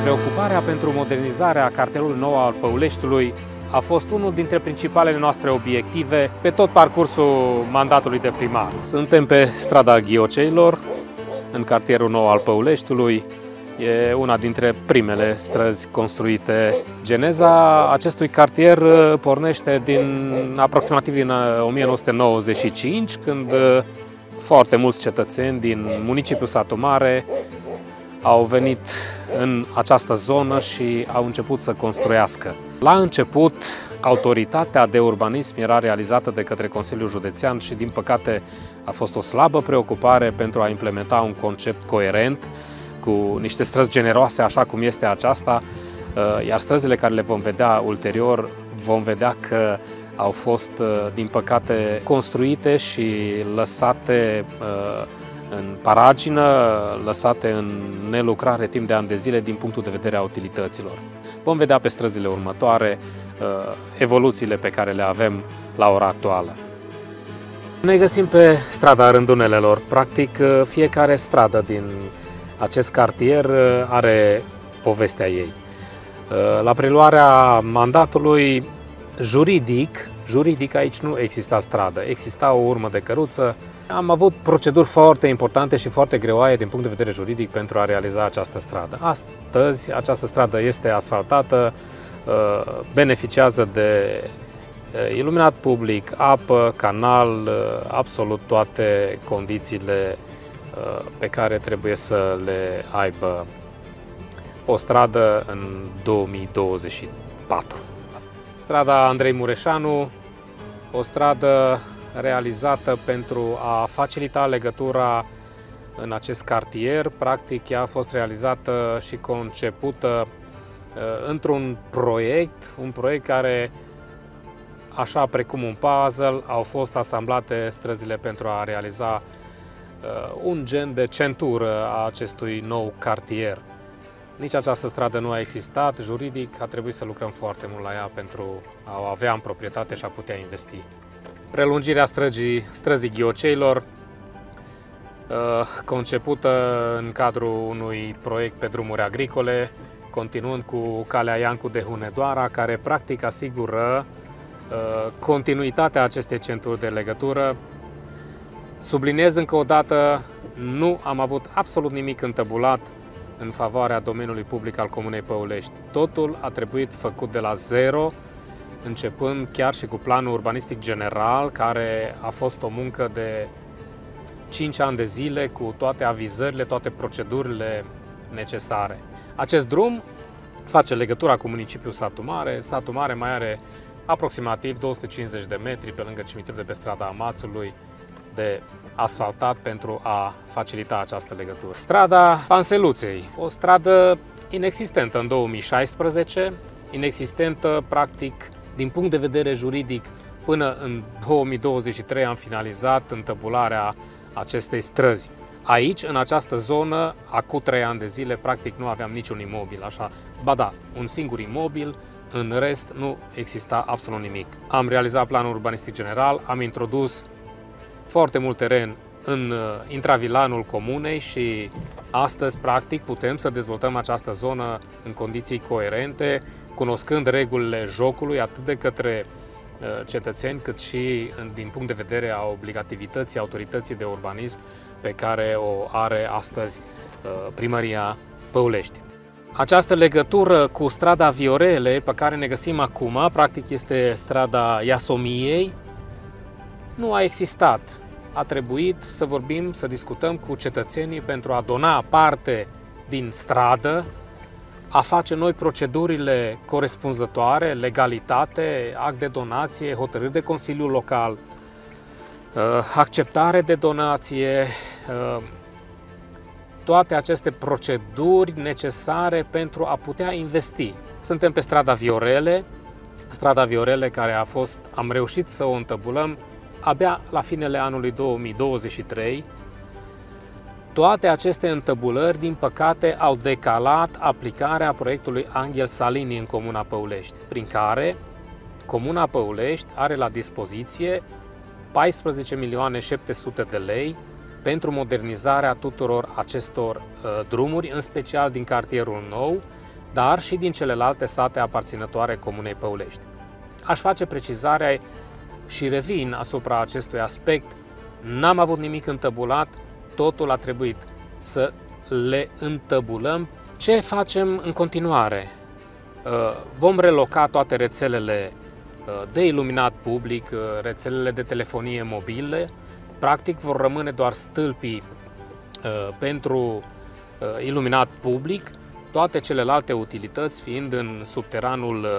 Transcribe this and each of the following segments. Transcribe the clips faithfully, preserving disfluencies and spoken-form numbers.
Preocuparea pentru modernizarea cartierului nou al Păuleștiului a fost unul dintre principalele noastre obiective pe tot parcursul mandatului de primar. Suntem pe strada Ghioceilor, în cartierul nou al Păuleștiului. E una dintre primele străzi construite. Geneza acestui cartier pornește din aproximativ din o mie nouă sute nouăzeci și cinci, când foarte mulți cetățeni din municipiul Satu Mare au venit în această zonă și au început să construiască. La început, autoritatea de urbanism era realizată de către Consiliul Județean și, din păcate, a fost o slabă preocupare pentru a implementa un concept coerent cu niște străzi generoase, așa cum este aceasta, iar străzile care le vom vedea ulterior, vom vedea că au fost, din păcate, construite și lăsate în paragină, lăsate în nelucrare timp de ani de zile din punctul de vedere a utilităților. Vom vedea pe străzile următoare evoluțiile pe care le avem la ora actuală. Ne găsim pe strada Rândunelelor. Practic, fiecare stradă din acest cartier are povestea ei. La preluarea mandatului juridic, juridic aici nu exista stradă, exista o urmă de căruță. Am avut proceduri foarte importante și foarte greoaie din punct de vedere juridic pentru a realiza această stradă. Astăzi această stradă este asfaltată, beneficiază de iluminat public, apă, canal, absolut toate condițiile pe care trebuie să le aibă o stradă în două mii douăzeci și patru. Strada Andrei Mureșanu, o stradă realizată pentru a facilita legătura în acest cartier. Practic, ea a fost realizată și concepută într-un proiect, un proiect care, așa precum un puzzle, au fost asamblate străzile pentru a realiza un gen de centură a acestui nou cartier. Nici această stradă nu a existat, juridic a trebuit să lucrăm foarte mult la ea pentru a o avea în proprietate și a putea investi. Prelungirea străzii, străzii Ghioceilor, concepută în cadrul unui proiect pe drumuri agricole, continuând cu calea Iancu de Hunedoara, care practic asigură continuitatea acestei centuri de legătură. Subliniez încă o dată, nu am avut absolut nimic întăbulat în favoarea domeniului public al Comunei Păulești. Totul a trebuit făcut de la zero, începând chiar și cu planul urbanistic general, care a fost o muncă de cinci ani de zile, cu toate avizările, toate procedurile necesare. Acest drum face legătura cu municipiul Satu Mare. Satu Mare mai are aproximativ două sute cincizeci de metri pe lângă cimitirul de pe strada Amațului de asfaltat pentru a facilita această legătură. Strada Panseluței, o stradă inexistentă în două mii șaisprezece, inexistentă practic din punct de vedere juridic. Până în două mii douăzeci și trei am finalizat întăbularea acestei străzi. Aici, în această zonă, acum trei ani de zile, practic nu aveam niciun imobil, așa. Ba da, un singur imobil, în rest nu exista absolut nimic. Am realizat planul urbanistic general, am introdus foarte mult teren în intravilanul comunei și astăzi, practic, putem să dezvoltăm această zonă în condiții coerente, cunoscând regulile jocului atât de către cetățeni, cât și din punct de vedere a obligativității autorității de urbanism pe care o are astăzi Primăria Păulești. Această legătură cu strada Viorele, pe care ne găsim acum, practic este strada Iasomiei, nu a existat. A trebuit să vorbim, să discutăm cu cetățenii pentru a dona parte din stradă, a face noi procedurile corespunzătoare, legalitate, act de donație, hotărâri de Consiliul Local, acceptare de donație, toate aceste proceduri necesare pentru a putea investi. Suntem pe strada Viorele, strada Viorele care a fost, am reușit să o întăbulăm abia la finele anului două mii douăzeci și trei. Toate aceste întăbulări, din păcate, au decalat aplicarea proiectului Angel Salini în Comuna Păulești, prin care Comuna Păulești are la dispoziție paisprezece milioane șapte sute de lei pentru modernizarea tuturor acestor uh, drumuri, în special din cartierul nou, dar și din celelalte sate aparținătoare Comunei Păulești. Aș face precizarea și revin asupra acestui aspect. N-am avut nimic întăbulat, totul a trebuit să le întăbulăm. Ce facem în continuare? Vom reloca toate rețelele de iluminat public, rețelele de telefonie mobile. Practic vor rămâne doar stâlpii pentru iluminat public, toate celelalte utilități fiind în subteranul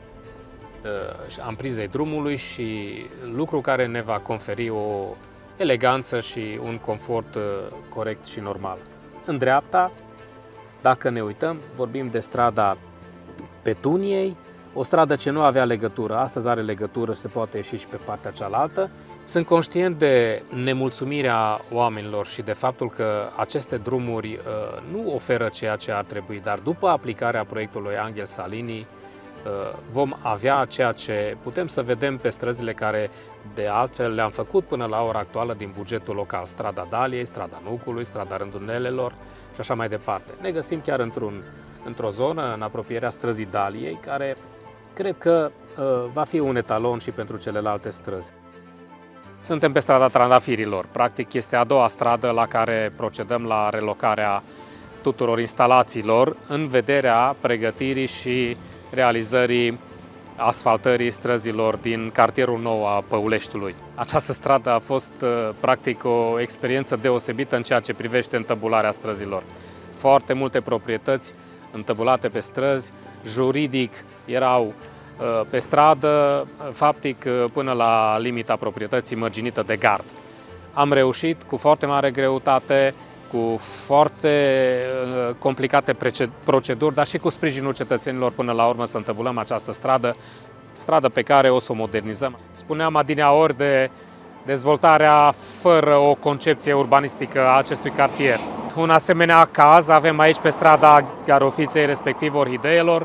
amprizei drumului, și lucru care ne va conferi o eleganță și un confort corect și normal. În dreapta, dacă ne uităm, vorbim de strada Petuniei, o stradă ce nu avea legătură, astăzi are legătură, se poate ieși și pe partea cealaltă. Sunt conștient de nemulțumirea oamenilor și de faptul că aceste drumuri uh, nu oferă ceea ce ar trebui, dar după aplicarea proiectului Angel Salini uh, vom avea ceea ce putem să vedem pe străzile care de altfel le-am făcut până la ora actuală din bugetul local. Strada Daliei, strada Nucului, strada Rândunelelor și așa mai departe. Ne găsim chiar într-un, într-o zonă în apropierea străzii Daliei, care cred că uh, va fi un etalon și pentru celelalte străzi. Suntem pe strada Trandafirilor. Practic este a doua stradă la care procedăm la relocarea tuturor instalațiilor în vederea pregătirii și realizării asfaltării străzilor din cartierul nou a Păuleștiului. Această stradă a fost practic o experiență deosebită în ceea ce privește întăbularea străzilor. Foarte multe proprietăți întăbulate pe străzi, juridic erau pe stradă, faptic până la limita proprietății mărginită de gard. Am reușit cu foarte mare greutate, cu foarte complicate proceduri, dar și cu sprijinul cetățenilor până la urmă să întăbulăm această stradă, stradă pe care o să o modernizăm. Spuneam adineaori de dezvoltarea fără o concepție urbanistică a acestui cartier. Un asemenea caz avem aici pe strada Garofiței, respectiv Orhideelor,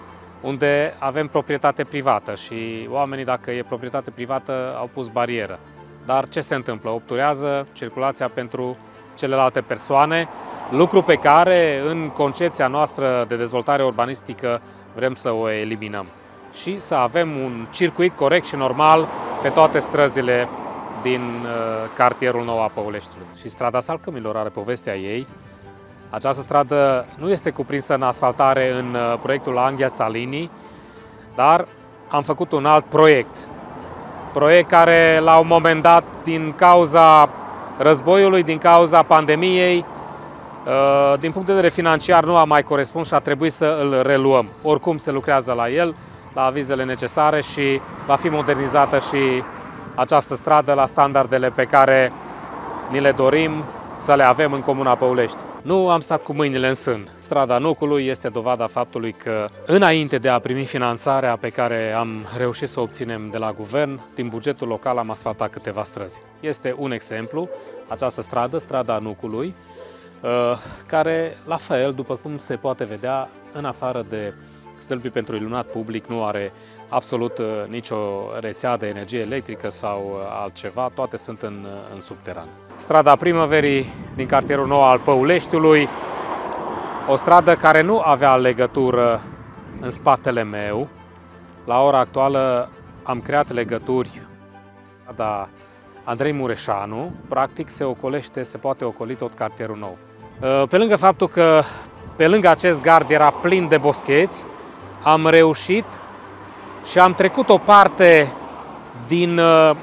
unde avem proprietate privată și oamenii, dacă e proprietate privată, au pus barieră. Dar ce se întâmplă? Obturează circulația pentru celelalte persoane, lucru pe care în concepția noastră de dezvoltare urbanistică vrem să o eliminăm și să avem un circuit corect și normal pe toate străzile din cartierul nou a Păuleștiului. Și strada Salcâmilor are povestea ei. Această stradă nu este cuprinsă în asfaltare în proiectul Angel Salini, dar am făcut un alt proiect. Proiect care la un moment dat, din cauza războiului, din cauza pandemiei, din punct de vedere financiar nu a mai corespuns și a trebuit să îl reluăm. Oricum se lucrează la el, la avizele necesare și va fi modernizată și această stradă la standardele pe care ni le dorim să le avem în Comuna Păulești. Nu am stat cu mâinile în sân. Strada Nucului este dovada faptului că, înainte de a primi finanțarea pe care am reușit să o obținem de la guvern, din bugetul local am asfaltat câteva străzi. Este un exemplu, această stradă, strada Nucului, care, la fel, după cum se poate vedea, în afară de stâlpii pentru iluminat public, nu are absolut nicio rețea de energie electrică sau altceva, toate sunt în, în subteran. Strada Primăverii din cartierul nou al Păuleștiului, o stradă care nu avea legătură în spatele meu. La ora actuală am creat legături. Strada Andrei Mureșanu, practic se ocolește, se poate ocoli tot cartierul nou. Pe lângă faptul că pe lângă acest gard era plin de boscheți, am reușit și am trecut o parte din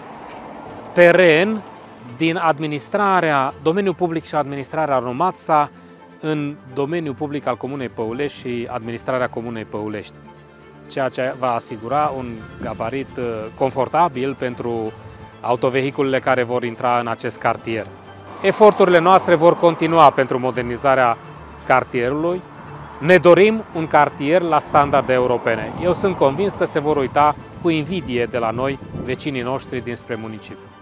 teren, din administrarea, domeniul public și administrarea Romața în domeniul public al Comunei Păulești și administrarea Comunei Păulești, ceea ce va asigura un gabarit confortabil pentru autovehiculele care vor intra în acest cartier. Eforturile noastre vor continua pentru modernizarea cartierului. Ne dorim un cartier la standarde europene. Eu sunt convins că se vor uita cu invidie de la noi vecinii noștri dinspre municipiu.